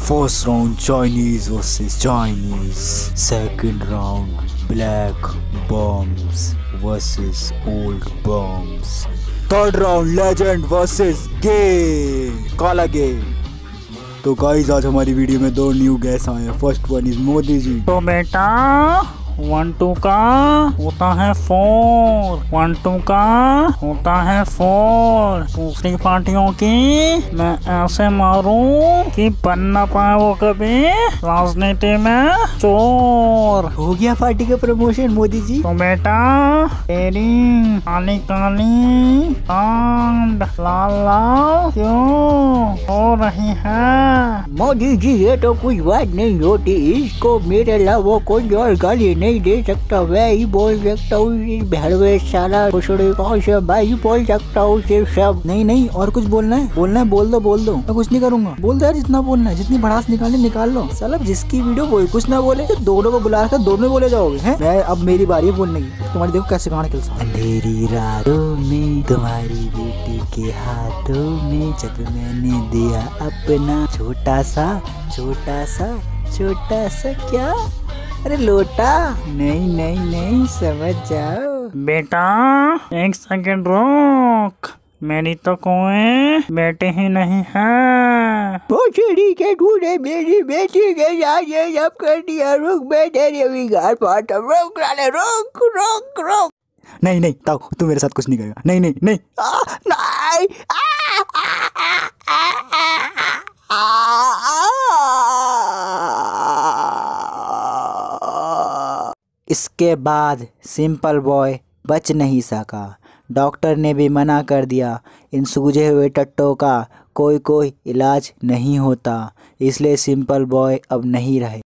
First round Chinese versus Chinese. Second round black bombs versus old bombs. Third round legend versus gay. काला गे। तो guys आज हमारी video में दो new guest आए हैं। First one is Modi ji. तो बेटा 1 2 का होता है 4, 1 2 का होता है 4। दूसरी पार्टियों की मैं ऐसे मारूं कि बन ना पाए वो कभी राजनीति में चोर। हो गया पार्टी का प्रमोशन मोदी जी। तो बेटा तेरी काली काली कांड लाल लाल क्यों हो रही है? मोदी जी ये तो कुछ बात नहीं होती, इसको मेरे अलावा कोई और गाली नहीं दे सकता। मैं ही बोल सकता हूँ, भड़वे साला खुशड़े मैं ही बोल सकता हूँ सिर्फ सब। नहीं और कुछ बोलना है बोल दो मैं कुछ नहीं करूंगा। बोल दो यार, जितना बोलना है, जितनी भड़ास निकालनी निकाल लो। साला जिसकी वीडियो कोई कुछ ना बोले तो दोनों को बुला कर दोनों बोले जाओगे हैं। मैं अब मेरी बारी है बोलने की। तुम्हारी देखो कैसे कहानी खिलसा। अंधेरी रातों में तुम्हारी बेटी के हाथों में जब मैंने दिया अपना छोटा सा क्या, अरे लोटा। नहीं समझ जाओ। बेटा 1 सेकंड रोक, मेरी तो कोई बेटी ही नहीं है। पोछड़ी के तूने मेरी बेटी के साथ ये सब कर दिया। रुक मैं तेरे अभी घर पाता। रुक राले रुक। नहीं ताऊ तू मेरे साथ कुछ नहीं करेगा। नहीं नहीं इसके बाद सिंपल बॉय बच नहीं सका। डॉक्टर ने भी मना कर दिया, इन सूजे हुए टट्टों का कोई इलाज नहीं होता, इसलिए सिंपल बॉय अब नहीं रहे।